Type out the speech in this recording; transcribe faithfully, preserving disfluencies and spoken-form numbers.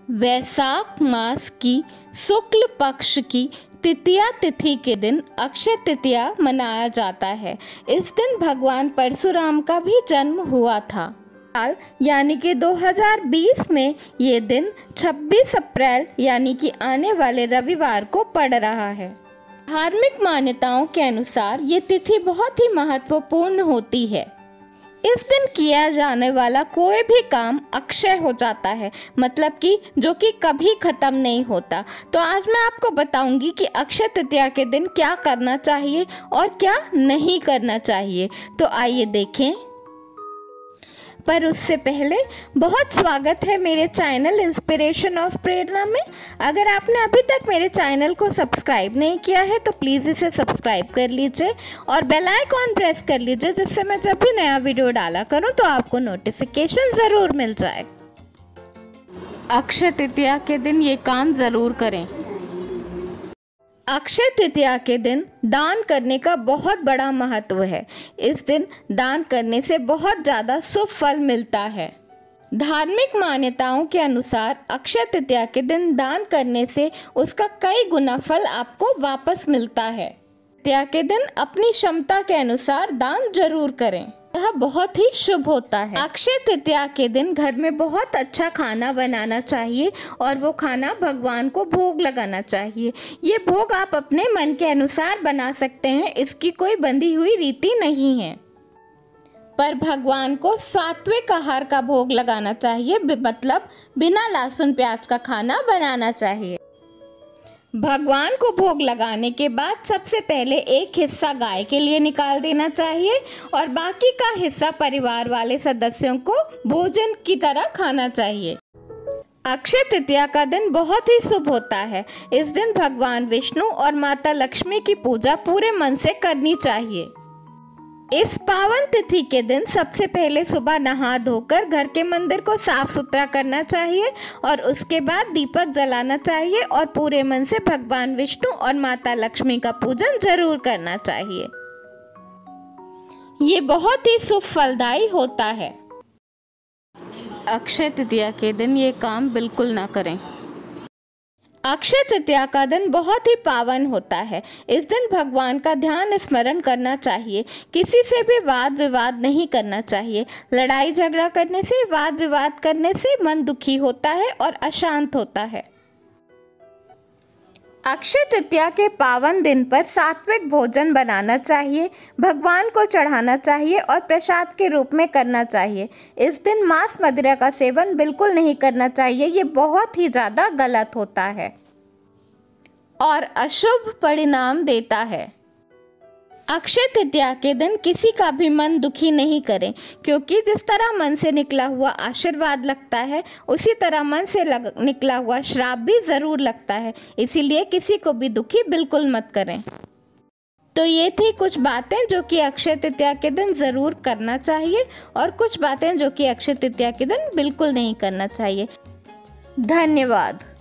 वैशाख मास की शुक्ल पक्ष की तृतीया तिथि के दिन अक्षय तृतीया मनाया जाता है। इस दिन भगवान परशुराम का भी जन्म हुआ था। साल यानी कि दो हज़ार बीस में ये दिन छब्बीस अप्रैल यानी कि आने वाले रविवार को पड़ रहा है। धार्मिक मान्यताओं के अनुसार ये तिथि बहुत ही महत्वपूर्ण होती है। इस दिन किया जाने वाला कोई भी काम अक्षय हो जाता है, मतलब कि जो कि कभी ख़त्म नहीं होता। तो आज मैं आपको बताऊंगी कि अक्षय तृतीया के दिन क्या करना चाहिए और क्या नहीं करना चाहिए। तो आइए देखें। पर उससे पहले बहुत स्वागत है मेरे चैनल इंस्पिरेशन ऑफ प्रेरणा में। अगर आपने अभी तक मेरे चैनल को सब्सक्राइब नहीं किया है तो प्लीज़ इसे सब्सक्राइब कर लीजिए और बेल आइकॉन प्रेस कर लीजिए, जिससे मैं जब भी नया वीडियो डाला करूं तो आपको नोटिफिकेशन ज़रूर मिल जाए। अक्षय तृतीया के दिन ये काम ज़रूर करें। अक्षय तृतीया के दिन दान करने का बहुत बड़ा महत्व है। इस दिन दान करने से बहुत ज़्यादा शुभ फल मिलता है। धार्मिक मान्यताओं के अनुसार अक्षय तृतीया के दिन दान करने से उसका कई गुना फल आपको वापस मिलता है। तृतीया के दिन अपनी क्षमता के अनुसार दान जरूर करें, यह बहुत ही शुभ होता है। अक्षय तृतीया के दिन घर में बहुत अच्छा खाना बनाना चाहिए और वो खाना भगवान को भोग लगाना चाहिए। ये भोग आप अपने मन के अनुसार बना सकते हैं, इसकी कोई बंधी हुई रीति नहीं है। पर भगवान को सात्विक आहार का भोग लगाना चाहिए, मतलब बिना लहसुन प्याज का खाना बनाना चाहिए। भगवान को भोग लगाने के बाद सबसे पहले एक हिस्सा गाय के लिए निकाल देना चाहिए और बाकी का हिस्सा परिवार वाले सदस्यों को भोजन की तरह खाना चाहिए। अक्षय तृतीया का दिन बहुत ही शुभ होता है। इस दिन भगवान विष्णु और माता लक्ष्मी की पूजा पूरे मन से करनी चाहिए। इस पावन तिथि के दिन सबसे पहले सुबह नहा धोकर घर के मंदिर को साफ सुथरा करना चाहिए और उसके बाद दीपक जलाना चाहिए और पूरे मन से भगवान विष्णु और माता लक्ष्मी का पूजन जरूर करना चाहिए। ये बहुत ही शुभ फलदायी होता है। अक्षय तृतीया के दिन ये काम बिल्कुल ना करें। अक्षय तृतीया का दिन बहुत ही पावन होता है। इस दिन भगवान का ध्यान स्मरण करना चाहिए। किसी से भी वाद विवाद नहीं करना चाहिए। लड़ाई झगड़ा करने से, वाद विवाद करने से मन दुखी होता है और अशांत होता है। अक्षय तृतीया के पावन दिन पर सात्विक भोजन बनाना चाहिए, भगवान को चढ़ाना चाहिए और प्रसाद के रूप में करना चाहिए। इस दिन मांस मदिरा का सेवन बिल्कुल नहीं करना चाहिए, ये बहुत ही ज़्यादा गलत होता है और अशुभ परिणाम देता है। अक्षय तृतीया के दिन किसी का भी मन दुखी नहीं करें, क्योंकि जिस तरह मन से निकला हुआ आशीर्वाद लगता है उसी तरह मन से लग, निकला हुआ श्राप भी ज़रूर लगता है। इसीलिए किसी को भी दुखी बिल्कुल मत करें। तो ये थी कुछ बातें जो कि अक्षय तृतीया के दिन ज़रूर करना चाहिए और कुछ बातें जो कि अक्षय तृतीया के दिन बिल्कुल नहीं करना चाहिए। धन्यवाद।